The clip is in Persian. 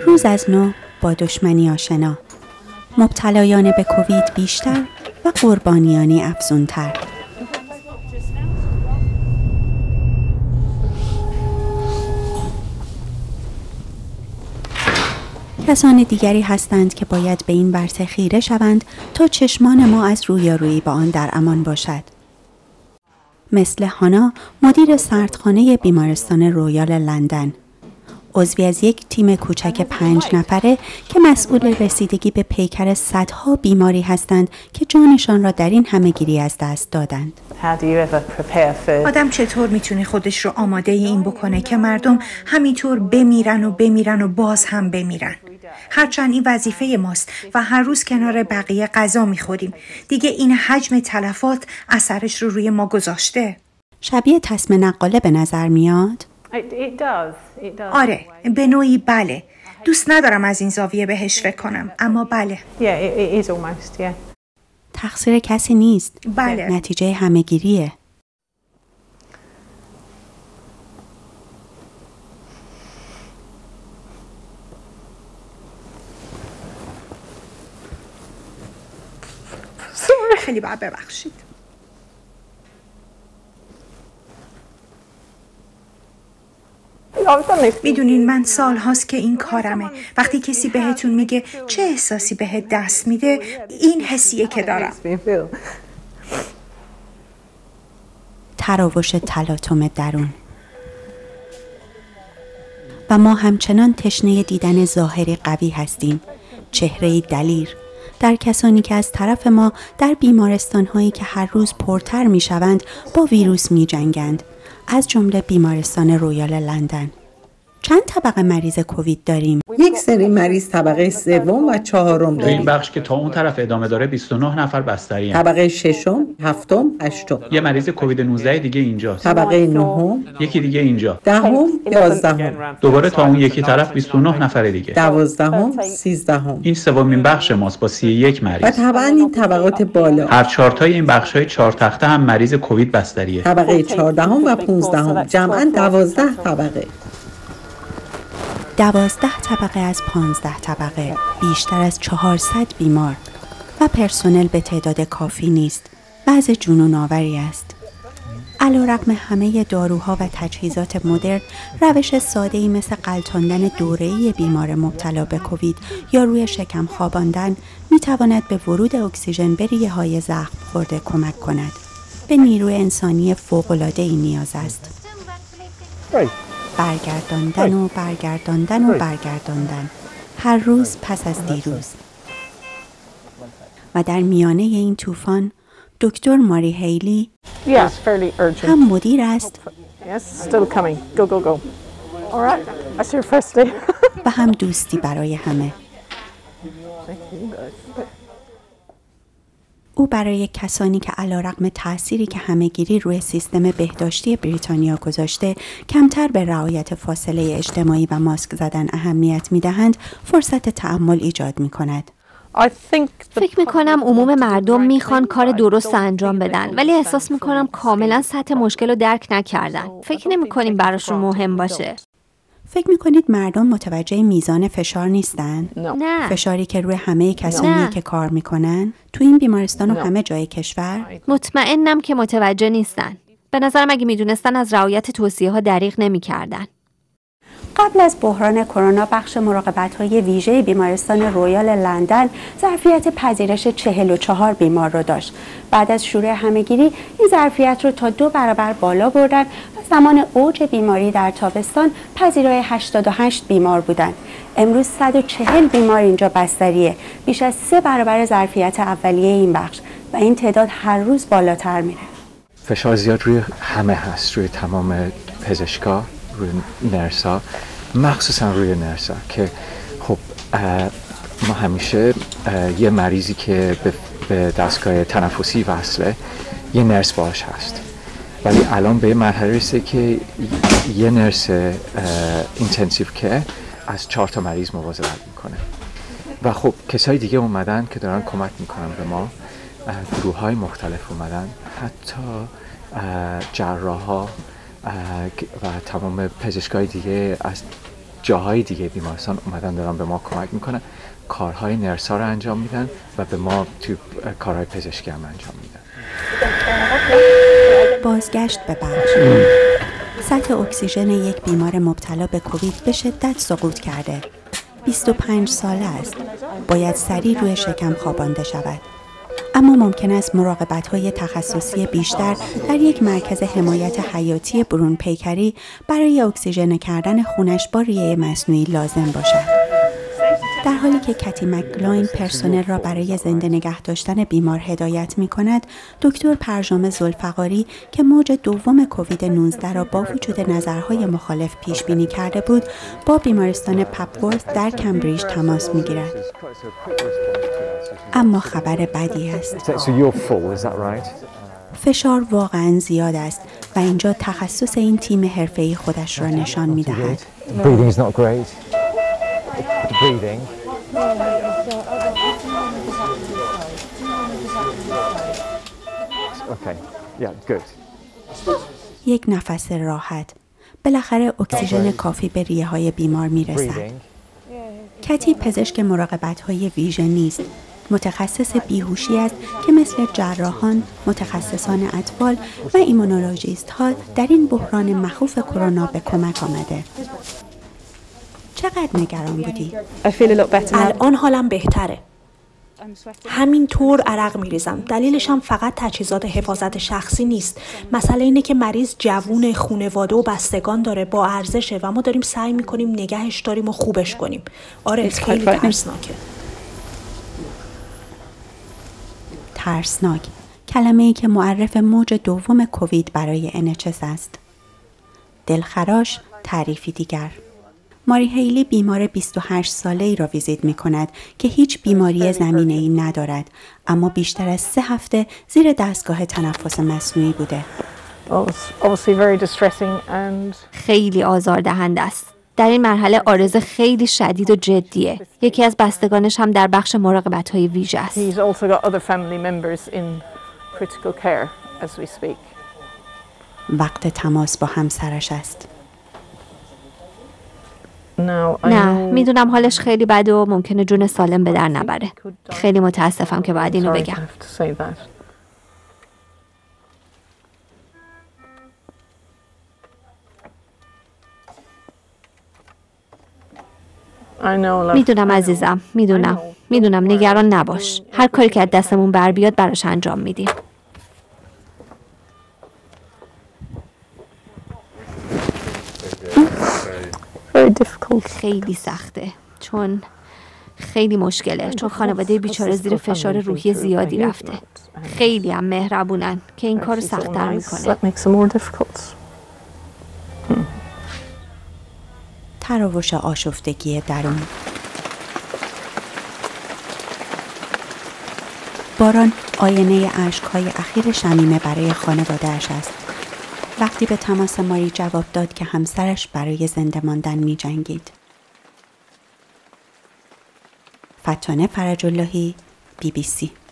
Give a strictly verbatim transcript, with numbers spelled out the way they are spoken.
روز از نو با دشمنی آشنا، مبتلایان به کووید بیشتر و قربانیانی افزونتر. کسان دیگری هستند که باید به این ورطه خیره شوند تا چشمان ما از رویارویی با آن در امان باشد. مثل هانا، مدیر سردخانه بیمارستان رویال لندن، عضوی از یک تیم کوچک پنج نفره که مسئول رسیدگی به پیکر صدها بیماری هستند که جانشان را در این همه‌گیری از دست دادند. آدم چطور میتونه خودش رو آماده این بکنه که مردم همینطور بمیرن و بمیرن و باز هم بمیرن؟ هرچند این وظیفه ماست و هر روز کنار بقیه غذا میخوریم، دیگه این حجم تلفات اثرش رو روی ما گذاشته. شبیه تسمه نقاله به نظر میاد؟ It, it does. It does. آره، به نوعی بله. دوست ندارم از این زاویه بهش فکر کنم، اما بله. Yeah, it, it is almost, yeah. تقصیر کسی نیست. بله. نتیجه همه‌گیریه. خیلی باید ببخشید. میدونین من سال هاست که این کارمه. وقتی کسی بهتون میگه چه احساسی بهت دست میده، این حسیه که دارم. تراوش تلاطم درون. و ما همچنان تشنه دیدن ظاهری قوی هستیم، چهره‌ای دلیر، در کسانی که از طرف ما در بیمارستان‌هایی که هر روز پرتر می‌شوند با ویروس می‌جنگند، از جمله بیمارستان رویال لندن. چند طبقه مریض کووید داریم؟ یک سری مریض طبقه سوم و چهارم داریم. این بخش که تا اون طرف ادامه داره بیست و نه نفر بستری هستند. طبقه ششم، هفتم، هشتم. یه مریض کووید نوزده دیگه اینجاست. طبقه نهم، یکی دیگه اینجا. دهم، یازدهم. دوباره تا اون یکی طرف بیست و نه نفر دیگه. دوازدهم، سیزدهم. این سومین بخش ماست با سی و یک مریض. و طبعا این طبقات بالا. هر چهار تای این بخش‌های چهار تخته هم مریض کووید بستریه. طبقه چهاردهم و پانزدهم، جمعاً دوازده طبقه. دوازده طبقه از پانزده طبقه، بیشتر از چهارصد بیمار و پرسنل به تعداد کافی نیست. وضع جنون آوری است. علیرغم همه داروها و تجهیزات مدرن، روش ساده‌ای مثل غلتاندن دوره‌ای بیمار مبتلا به کووید یا روی شکم خواباندن می‌تواند به ورود اکسیژن به ریه‌های زخم خورده کمک کند. به نیروی انسانی فوق‌العاده‌ای نیاز است. برگرداندن و برگرداندن و برگرداندن، هر روز پس از دیروز. و در میانه این طوفان دکتر ماری هیلی هم مدیر است و هم دوستی برای همه. او برای کسانی که علیرغم تأثیری که همه‌گیری روی سیستم بهداشتی بریتانیا گذاشته کمتر به رعایت فاصله اجتماعی و ماسک زدن اهمیت می‌دهند، فرصت تأمل ایجاد می‌کند. فکر می‌کنم عموم مردم می‌خوان کار درست انجام بدن، ولی احساس می‌کنم کاملا سطح مشکل رو درک نکردن. فکر نمی‌کنیم براشون مهم باشه. فکر می‌کنید مردم متوجه میزان فشار نیستن؟ نه. فشاری که روی همه کسانی که کار می‌کنن تو این بیمارستان و همه جای کشور؟ مطمئنم که متوجه نیستن. به نظرم اگه می‌دونستن از رعایت توصیه‌ها دریغ نمی‌کردن. قبل از بحران کرونا بخش مراقبت‌های ویژه بیمارستان رویال لندن ظرفیت پذیرش چهل و چهار بیمار رو داشت. بعد از شروع همه‌گیری این ظرفیت رو تا دو برابر بالا بردن و زمان اوج بیماری در تابستان پذیرای هشتاد و هشت بیمار بودند. امروز صد و چهل بیمار اینجا بستریه، بیش از سه برابر ظرفیت اولیه این بخش و این تعداد هر روز بالاتر میره. فشار زیاد روی همه هست، روی تمام پزشکا، روی نرسا، مخصوصا روی نرسا که خب ما همیشه یه مریضی که به دستگاه تنفسی وصله یه نرس باش هست، ولی الان به مرحله رسیده که یه نرس اینتنسیو که از چهار تا مریض مواظبت میکنه و خب کسای دیگه اومدن که دارن کمک میکنن به ما، گروه های مختلف اومدن، حتی جراح ها و تمام پزشکای دیگه از جاهای دیگه بیمارستان اومدن دارن به ما کمک میکنن، کارهای نرسا رو انجام میدن و به ما تو کارهای پزشکی هم انجام میدن. بازگشت به بخش. سطح اکسیژن یک بیمار مبتلا به کووید به شدت سقوط کرده. بیست و پنج ساله است. باید سریع روی شکم خوابانده شود. اما ممکن است مراقبت‌های تخصصی بیشتر در یک مرکز حمایت حیاتی برون پیکری برای اکسیژن کردن خونش با ریه مصنوعی لازم باشد. در حالی که کتی مکگلاین پرسنل را برای زنده نگه داشتن بیمار هدایت می کند، دکتر پرژام ذوالفقاری که موج دوم کووید نوزده را با وجود نظرهای مخالف پیش بینی کرده بود، با بیمارستان پپورث در کمبریج تماس می گیرد. اما خبر بدی است. فشار واقعا زیاد است و اینجا تخصص این تیم حرفه‌ای خودش را نشان می دهد. Breathing. Okay. Yeah, good. یک نفس راحت. بالاخره اکسیژن کافی به ریه های بیمار می رسد. کتی پزشک مراقبت های ویژه نیست. متخصص بیهوشی است که مثل جراحان، متخصصان اطفال و ایمونولوژیست ها در این بحران مخوف کرونا به کمک آمده. چقدر نگران بودی؟ الان حالم بهتره. همینطور عرق میریزم. دلیلش هم فقط تجهیزات حفاظت شخصی نیست. مسئله اینه که مریض جوون، خانواده و بستگان داره، با ارزشه و ما داریم سعی میکنیم نگهش داریم و خوبش کنیم. آره خیلی ترسناکه. ترسناک، کلمه‌ای که معرف موج دوم کووید برای ان اچ اس است. دلخراش، تعریفی دیگر. ماری هیلی بیمار بیست و هشت ساله‌ای را ویزیت می‌کند که هیچ بیماری زمینه‌ای ندارد، اما بیشتر از سه هفته زیر دستگاه تنفس مصنوعی بوده. خیلی آزاردهنده است. در این مرحله عارضه خیلی شدید و جدیه. یکی از بستگانش هم در بخش مراقبت‌های ویژه است. وقت تماس با همسرش است. نه، میدونم حالش خیلی بده و ممکنه جون سالم به در نبره. خیلی متاسفم که باید اینو بگم. میدونم عزیزم، میدونم. میدونم نگران نباش. هر کاری که از دستمون بر بیاد براش انجام میدیم. خیلی سخته چون خیلی مشکله چون خانواده بیچاره زیر فشار روحی زیادی رفته. خیلی هم مهربونن که این کارو سخت‌تر میکنه. تراوش آشفتگی درون. باران آینه اشک‌های اخیر شمیمه برای خانواده‌اش است. وقتی به تماس ماری جواب داد که همسرش برای زنده ماندن می جنگید. فتانه فرج اللهی، بی بی سی.